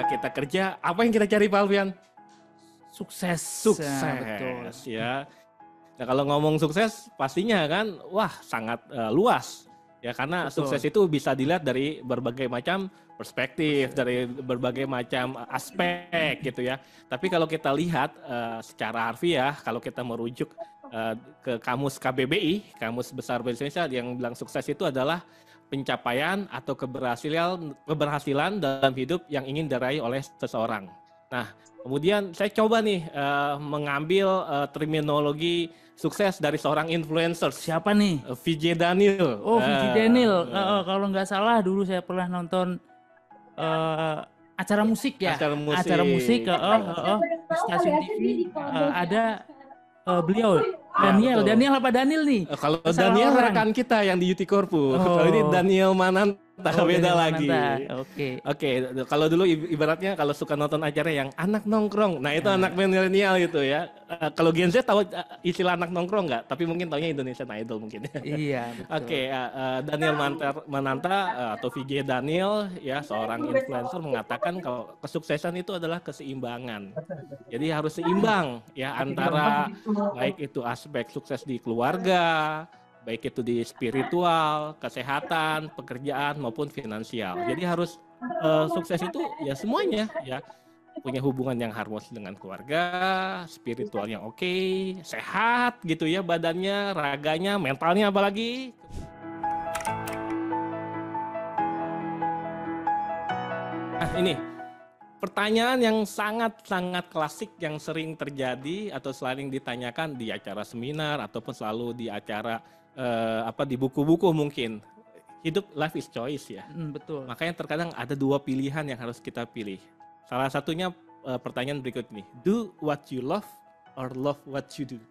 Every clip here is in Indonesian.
ketika kita kerja, apa yang kita cari Pak Alfian? Sukses. Sukses, betul. ya. Nah, kalau ngomong sukses, pastinya kan, wah sangat luas. Ya, karena Betul. sukses itu bisa dilihat dari berbagai macam perspektif, dari berbagai macam aspek gitu ya. Tapi kalau kita lihat secara harfiah, kalau kita merujuk ke kamus KBBI, Kamus Besar Bahasa Indonesia, yang bilang sukses itu adalah pencapaian atau keberhasilan dalam hidup yang ingin diraih oleh seseorang. Nah, kemudian saya coba nih mengambil terminologi sukses dari seorang influencer. Siapa nih? VJ Daniel. Oh, VJ Daniel. Kalau nggak salah dulu saya pernah nonton acara musik ya. Acara musik. Di stasiun TV ada beliau. Ya, Daniel apa Daniel nih? Kalau Daniel rekan kita yang di Yuti Korpu. Kalau ini Daniel Mananta, beda lagi. Oke. Kalau dulu ibaratnya kalau suka nonton acara yang anak nongkrong, nah itu anak milenial gitu ya. Kalau Gen Z tahu istilah anak nongkrong nggak? Tapi mungkin taunya Indonesian Idol mungkin. Iya, betul. Oke, Daniel Mananta atau VJ Daniel ya, seorang influencer mengatakan kalau kesuksesan itu adalah keseimbangan. Jadi harus seimbang ya antara baik itu aspek sukses di keluarga, baik itu di spiritual, kesehatan, pekerjaan maupun finansial. Jadi harus sukses itu ya semuanya ya, punya hubungan yang harmonis dengan keluarga, spiritual yang oke, sehat gitu ya badannya, raganya, mentalnya apalagi. Nah ini pertanyaan yang sangat-sangat klasik yang sering terjadi atau sering ditanyakan di acara seminar ataupun selalu di acara di buku-buku mungkin. Hidup life is choice ya. Betul. Makanya terkadang ada dua pilihan yang harus kita pilih. Salah satunya pertanyaan berikut ini. Do what you love or love what you do.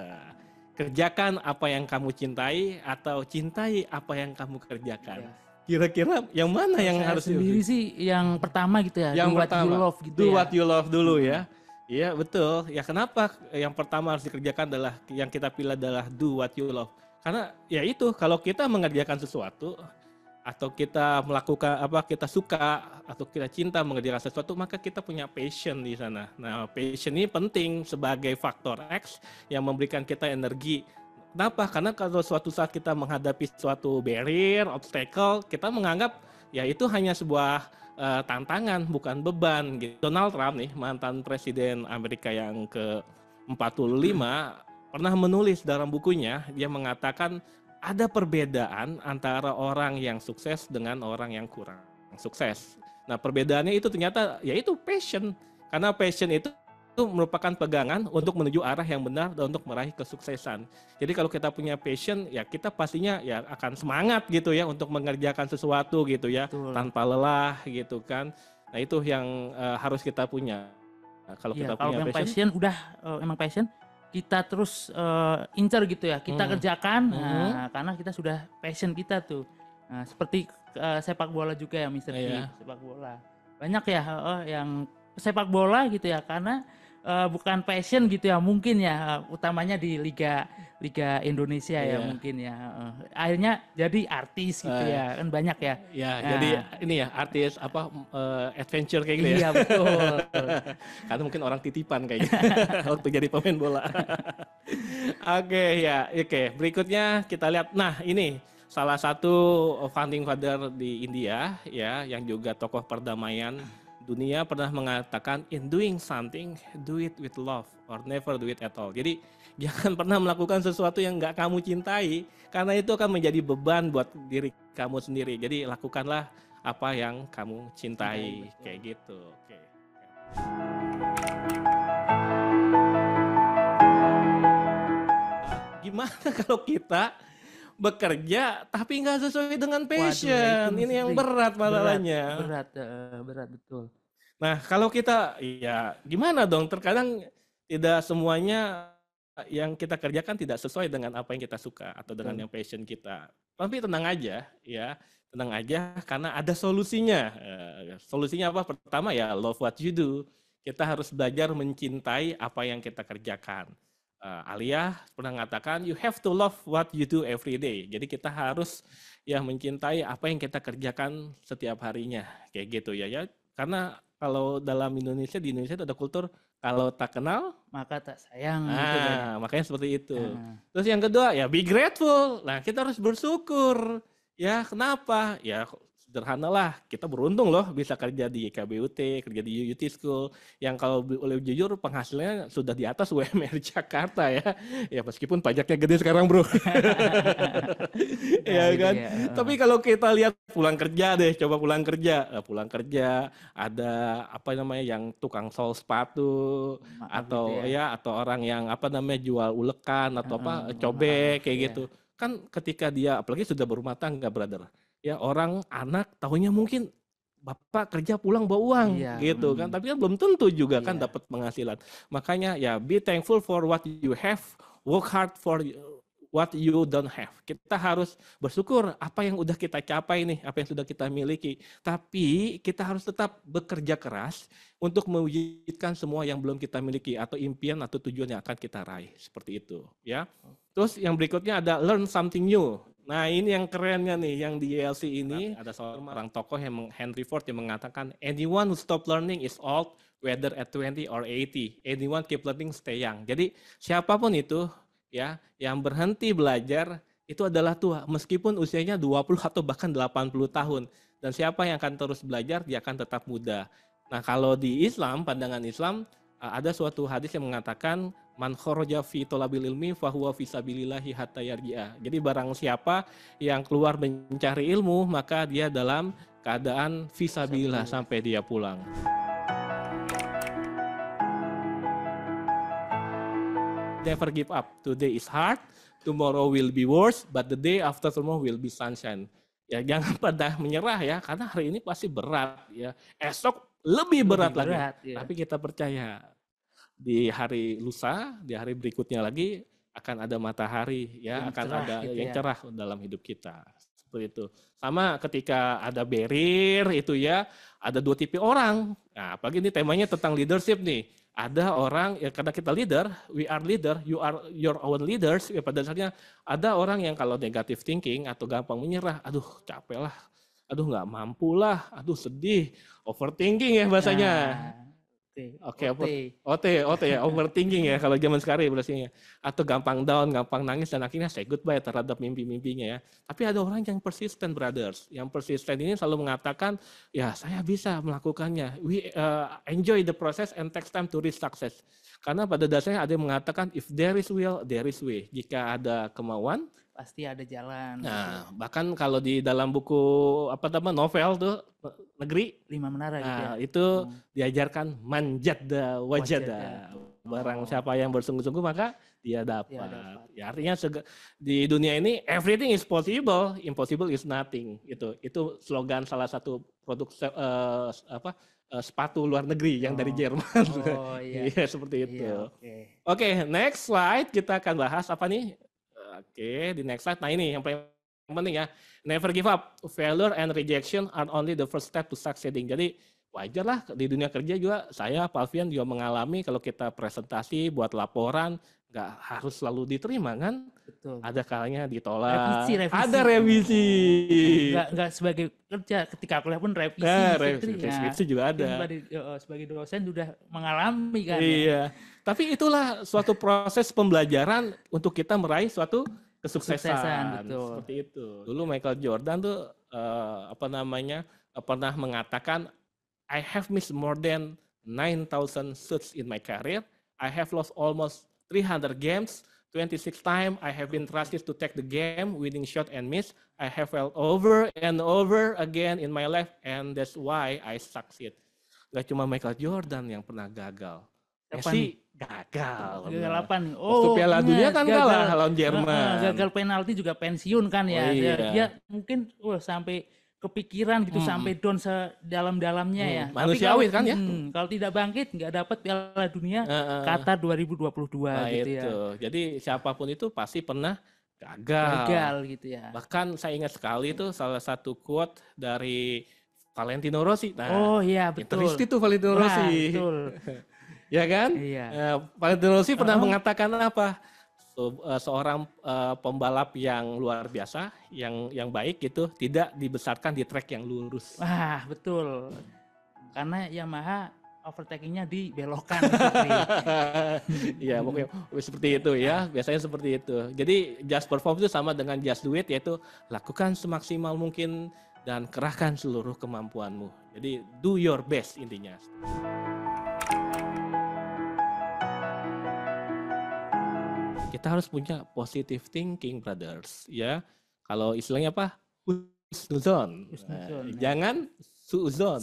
Kerjakan apa yang kamu cintai atau cintai apa yang kamu kerjakan. Ya. Kira-kira yang mana yang harus sendiri sih yang pertama gitu ya, yang do what you love gitu. Do what you love dulu ya. Iya betul. Ya kenapa yang pertama harus dikerjakan adalah yang kita pilih adalah do what you love. Karena ya itu kalau kita mengerjakan sesuatu atau kita melakukan kita suka atau kita cinta mengerjakan sesuatu, maka kita punya passion di sana. Nah, passion ini penting sebagai faktor X yang memberikan kita energi. Kenapa? Karena kalau suatu saat kita menghadapi suatu barrier, obstacle, kita menganggap ya itu hanya sebuah tantangan, bukan beban. Gitu. Donald Trump nih, mantan presiden Amerika yang ke-45, pernah menulis dalam bukunya, dia mengatakan ada perbedaan antara orang yang sukses dengan orang yang kurang sukses. Nah perbedaannya itu ternyata yaitu passion. Karena passion itu merupakan pegangan untuk menuju arah yang benar dan untuk meraih kesuksesan. Jadi kalau kita punya passion, ya kita pastinya ya akan semangat gitu ya untuk mengerjakan sesuatu gitu ya. Betul. Tanpa lelah gitu kan. Nah itu yang harus kita punya. Nah, kalau kita punya passion udah emang passion, kita terus incer gitu ya, kita kerjakan. Nah, karena kita sudah passion kita tuh. Nah, seperti sepak bola juga ya, Mr. Sepak bola. Banyak ya yang sepak bola gitu ya, karena bukan passion gitu ya, mungkin ya utamanya di Liga Indonesia ya mungkin ya. Akhirnya jadi artis gitu ya, kan banyak ya. Ya, jadi ini ya artis adventure kayak gitu ya. Iya betul. Karena mungkin orang titipan kayaknya waktu jadi pemain bola. Oke. Berikutnya kita lihat. Nah, ini salah satu founding father di India ya, yang juga tokoh perdamaian dunia pernah mengatakan, in doing something, do it with love or never do it at all. Jadi jangan pernah melakukan sesuatu yang nggak kamu cintai, karena itu akan menjadi beban buat diri kamu sendiri. Jadi lakukanlah apa yang kamu cintai, kayak gitu. Oke. Gimana kalau kita bekerja tapi nggak sesuai dengan passion? Waduh, ini yang berat masalahnya. Berat betul. Nah kalau kita ya gimana dong? Terkadang tidak semuanya yang kita kerjakan tidak sesuai dengan apa yang kita suka atau dengan yang passion kita. Tapi tenang aja ya, tenang aja karena ada solusinya. Solusinya apa? Pertama ya love what you do. Kita harus belajar mencintai apa yang kita kerjakan. Alia pernah mengatakan you have to love what you do every day. Jadi kita harus ya mencintai apa yang kita kerjakan setiap harinya, kayak gitu ya. Karena kalau dalam Indonesia, di Indonesia itu ada kultur kalau tak kenal maka tak sayang gitu kan. makanya seperti itu. Terus yang kedua ya be grateful. Nah, kita harus bersyukur. Ya, kenapa? Ya sederhana lah, kita beruntung loh bisa kerja di KBUT, kerja di UT School, yang kalau boleh jujur penghasilannya sudah di atas UMR Jakarta ya. Ya meskipun pajaknya gede sekarang bro. Ya kan. Tapi kalau kita lihat pulang kerja deh, coba pulang kerja, ada apa namanya yang tukang sol sepatu, atau gitu ya, atau orang yang apa namanya jual ulekan atau apa cobek kayak gitu. Kan ketika dia apalagi sudah berumah tangga brother, ya orang anak tahunya mungkin bapak kerja pulang bawa uang gitu kan, tapi kan belum tentu juga kan dapat penghasilan. Makanya ya be thankful for what you have, work hard for what you don't have. Kita harus bersyukur apa yang udah kita capai nih, apa yang sudah kita miliki. Tapi kita harus tetap bekerja keras untuk mewujudkan semua yang belum kita miliki atau impian atau tujuan yang akan kita raih. Seperti itu ya. Terus yang berikutnya ada learn something new. Nah ini yang kerennya nih, yang di YLC ini ada seorang tokoh yang Henry Ford yang mengatakan anyone who stop learning is old, whether at 20 or 80. Anyone keep learning stay young. Jadi siapapun itu ya yang berhenti belajar itu adalah tua, meskipun usianya 20 atau bahkan 80 tahun. Dan siapa yang akan terus belajar, dia akan tetap muda. Nah kalau di Islam, pandangan Islam, ada suatu hadis yang mengatakan man kharaja fi thalabil ilmi fahuwa fi sabilillahi hatta yarji'a. Jadi barang siapa yang keluar mencari ilmu, maka dia dalam keadaan fi sabilillah sampai dia pulang. Never give up. Today is hard, tomorrow will be worse, but the day after tomorrow will be sunshine. Ya jangan pada menyerah ya, karena hari ini pasti berat ya. Esok lebih berat lagi. Ya. Tapi kita percaya di hari lusa, di hari berikutnya lagi akan ada matahari ya, yang akan cerah, ada gitu yang cerah dalam hidup kita. Seperti itu. Sama ketika ada barrier itu ya, ada dua tipe orang. Nah, apalagi ini temanya tentang leadership nih. Ada orang ya, karena kita leader, we are leader, you are your own leaders. Ya, pada dasarnya ada orang yang kalau negative thinking atau gampang menyerah, aduh capek lah, aduh nggak mampu lah, aduh sedih, overthinking ya bahasanya. OT ya, overthinking ya kalau zaman sekarang ya bahasanya. Atau gampang down, gampang nangis dan akhirnya say goodbye terhadap mimpi-mimpinya ya. Tapi ada orang yang persistent brothers. Yang persistent ini selalu mengatakan, ya saya bisa melakukannya. We enjoy the process and takes time to reach success. Karena pada dasarnya ada yang mengatakan if there is will, there is way. Jika ada kemauan, pasti ada jalan. Nah, bahkan kalau di dalam buku apa namanya novel tuh Negeri 5 Menara gitu ya. Itu diajarkan manjada wajada. Barang siapa yang bersungguh-sungguh maka dia dapat. Ya artinya di dunia ini everything is possible, impossible is nothing. Itu slogan salah satu produk sepatu luar negeri yang dari Jerman. Oh iya. Iya seperti itu. Iya, Oke, next slide kita akan bahas apa nih? Oke, di next slide. Nah ini yang paling penting ya. Never give up. Failure and rejection are only the first step to succeeding. Jadi wajar lah di dunia kerja juga saya, Pak Alfian juga mengalami kalau kita presentasi buat laporan nggak harus selalu diterima kan. Betul. Ada kalanya ditolak. Revisi. Ada revisi. Nggak sebagai kerja, ketika kuliah pun revisi. Revisi juga ada. Sebagai dosen sudah mengalami kan. Iya. Tapi itulah suatu proses pembelajaran untuk kita meraih suatu kesuksesan. Betul. Seperti itu. Dulu Michael Jordan tuh pernah mengatakan I have missed more than 9,000 shots in my career. I have lost almost 300 games. 26 times I have been trusted to take the game, winning shot and miss. I have failed over and over again in my life and that's why I succeed. Gak cuma Michael Jordan yang pernah gagal. Messi gagal. Gagal apa nih? Waktu Piala Dunia kan kalah lawan Jerman. Gagal penalti juga pensiun kan ya. Iya. Dia mungkin sampai kepikiran gitu, sampai down sedalam-dalamnya ya. Manusiawi kan ya. Kalau tidak bangkit nggak dapat Piala Dunia Qatar 2022 gitu ya. Jadi siapapun itu pasti pernah gagal gitu ya. Bahkan saya ingat sekali itu salah satu quote dari Valentino Rossi. Nah, iya betul. Terus itu Valentino Rossi. Betul. Ya kan? Iya. Valentino Rossi pernah mengatakan apa? Seorang pembalap yang luar biasa, yang baik gitu, tidak dibesarkan di trek yang lurus. Wah, betul. karena Yamaha overtakingnya dibelokkan. Iya, pokoknya seperti itu ya. Biasanya seperti itu. Jadi just perform itu sama dengan just do it, yaitu lakukan semaksimal mungkin dan kerahkan seluruh kemampuanmu. Jadi do your best intinya. Kita harus punya positive thinking, brothers. Ya, kalau istilahnya apa? Husnuzon. Jangan suuzon.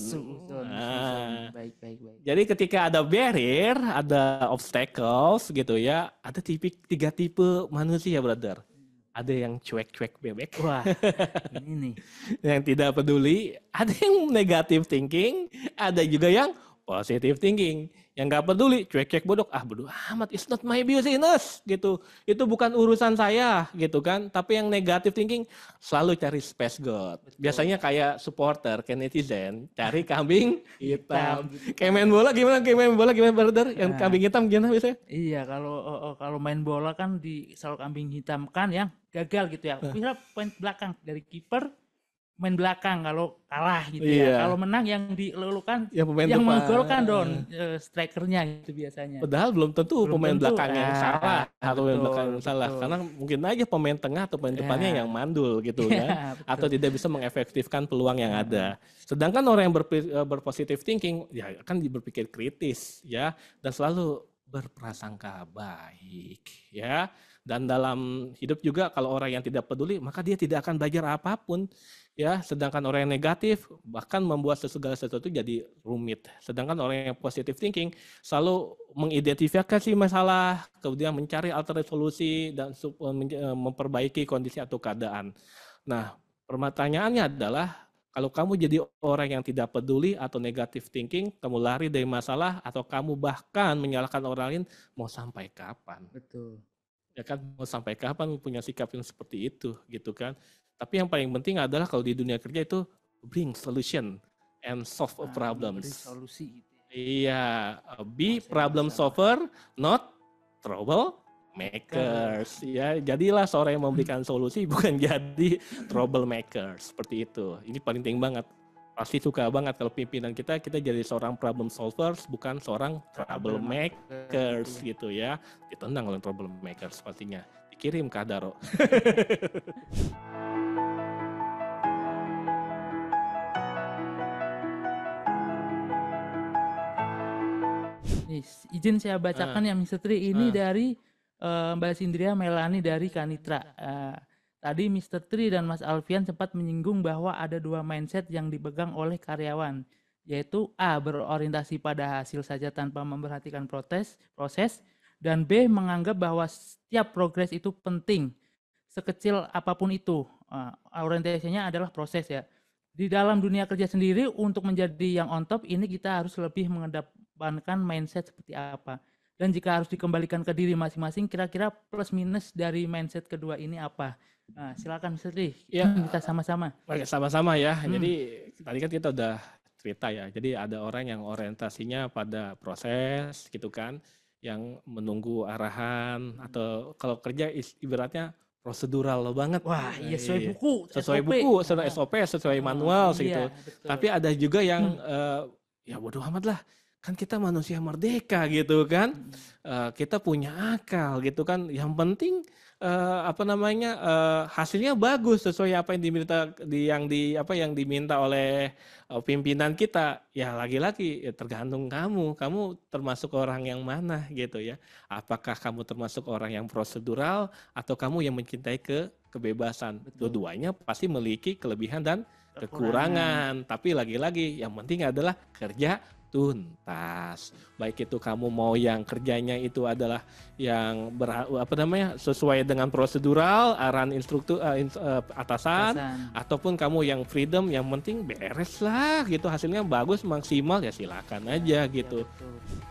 Baik. Jadi ketika ada barrier, ada obstacles gitu ya, ada tiga tipe manusia, brother. Ada yang cuek-cuek bebek. Wah, ini nih. Yang tidak peduli. Ada yang negative thinking, ada juga yang positive thinking. Yang nggak peduli, cuek-cuek bodoh. Bodoh amat, it's not my business gitu. Itu bukan urusan saya gitu kan. Tapi yang negative thinking selalu cari space god. Betul. Biasanya kayak supporter, kayak netizen, cari kambing hitam. Kayak main bola gimana? Brother? Yang kambing hitam gimana biasanya? Iya, kalau main bola kan selalu kambing hitam kan yang gagal gitu ya. Bisa poin belakang dari kiper, main belakang kalau kalah gitu ya. Kalau menang yang dilulukan yang menggolkan strikernya gitu biasanya. Padahal belum tentu pemain belakang yang salah atau pemain belakang yang salah. Karena mungkin aja pemain tengah atau pemain depannya yang mandul gitu kan. Atau tidak bisa mengefektifkan peluang yang ada. Sedangkan orang yang berpositive thinking ya akan berpikir kritis ya dan selalu berprasangka baik ya. Dan dalam hidup juga kalau orang yang tidak peduli maka dia tidak akan belajar apapun. Ya, sedangkan orang yang negatif bahkan membuat segala sesuatu jadi rumit. Sedangkan orang yang positive thinking selalu mengidentifikasi masalah, kemudian mencari alternatif solusi dan memperbaiki kondisi atau keadaan. Nah, pertanyaannya adalah kalau kamu jadi orang yang tidak peduli atau negative thinking, kamu lari dari masalah atau kamu bahkan menyalahkan orang lain, mau sampai kapan? Betul. Ya kan, mau sampai kapan punya sikap yang seperti itu gitu kan? Tapi yang paling penting adalah kalau di dunia kerja itu bring solution and solve a problems. Solusi gitu. Iya, be problem solver, not trouble makers. Ya, jadilah seorang yang memberikan solusi bukan jadi trouble makers seperti itu. Ini paling penting banget. Pasti suka banget kalau pimpinan kita jadi seorang problem solvers bukan seorang trouble makers gitu ya. Ditendang oleh trouble makers pastinya. Dikirim ke Adaro. Izin saya bacakan yang Mr. Tri ini dari Mbak Sindria Melani dari Kanitra. Tadi Mr. Tri dan Mas Alfian sempat menyinggung bahwa ada dua mindset yang dipegang oleh karyawan, yaitu A. berorientasi pada hasil saja tanpa memperhatikan proses, dan B. menganggap bahwa setiap progres itu penting, sekecil apapun itu. Orientasinya adalah proses ya. Di dalam dunia kerja sendiri untuk menjadi yang on top ini kita harus lebih mengedepankan mindset seperti apa. Dan jika harus dikembalikan ke diri masing-masing, kira-kira plus minus dari mindset kedua ini apa? Nah, silakan Mr. Tri, kita sama-sama. Sama-sama ya. Jadi tadi kan kita udah cerita ya. Jadi ada orang yang orientasinya pada proses gitu kan, yang menunggu arahan atau kalau kerja ibaratnya prosedural banget. Wah, iya sesuai buku, sesuai SOP, sesuai manual gitu. Betul. Tapi ada juga yang ya bodoh amat lah. Kan kita manusia merdeka gitu kan. Kita punya akal gitu kan. Yang penting hasilnya bagus sesuai apa yang diminta oleh pimpinan kita. Ya lagi-lagi tergantung kamu termasuk orang yang mana gitu ya. Apakah kamu termasuk orang yang prosedural atau kamu yang mencintai kebebasan. Dua-duanya pasti memiliki kelebihan dan kekurangan. Tapi lagi-lagi yang penting adalah kerja tuntas. Baik itu kamu mau yang kerjanya itu adalah yang sesuai dengan prosedural, arahan instruktur atasan, ataupun kamu yang freedom, yang penting beres lah gitu, hasilnya bagus maksimal ya silakan aja gitu. Ya,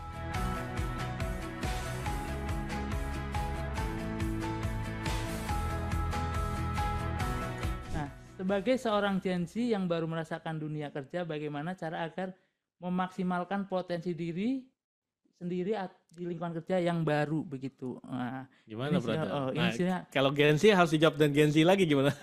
nah, sebagai seorang Gen Z yang baru merasakan dunia kerja, bagaimana cara agar memaksimalkan potensi diri sendiri di lingkungan kerja yang baru begitu. Nah, Gimana, brother? Nah, kalau Gen Z harus dijawab dengan Gen Z lagi gimana?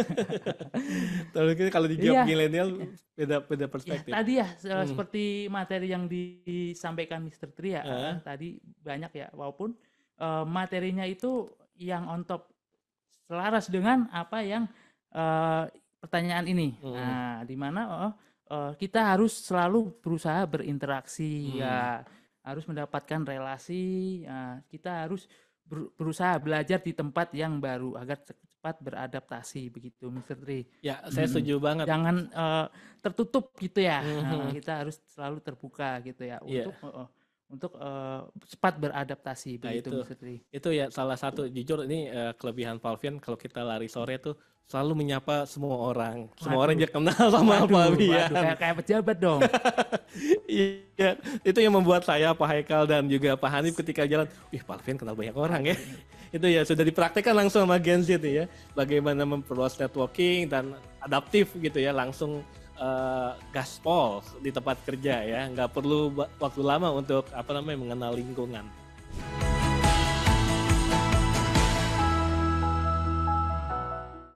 Kalau dijawab milenial beda perspektif. Ya, tadi ya seperti materi yang disampaikan Mr. Tri ya, tadi banyak ya, walaupun materinya itu yang on top selaras dengan apa yang pertanyaan ini. Nah, di mana kita harus selalu berusaha berinteraksi ya, harus mendapatkan relasi, kita harus berusaha belajar di tempat yang baru agar cepat beradaptasi begitu, Mr. Tri. Ya, saya setuju banget. Jangan tertutup gitu ya. Kita harus selalu terbuka gitu ya untuk cepat beradaptasi begitu, Mr. Tri. Itu ya salah satu, jujur ini kelebihan Palvian, kalau kita lari sore tuh selalu menyapa semua orang. Semua orang dia kenal sama Palvian. Kayak pejabat dong. Iya, itu yang membuat saya, Pak Haikal dan juga Pak Hanif ketika jalan, Palvian kenal banyak orang ya. Itu ya sudah dipraktikkan langsung sama Gen Z ya. Bagaimana memperluas networking dan adaptif gitu ya, langsung gaspol di tempat kerja ya. Nggak perlu waktu lama untuk mengenal lingkungan.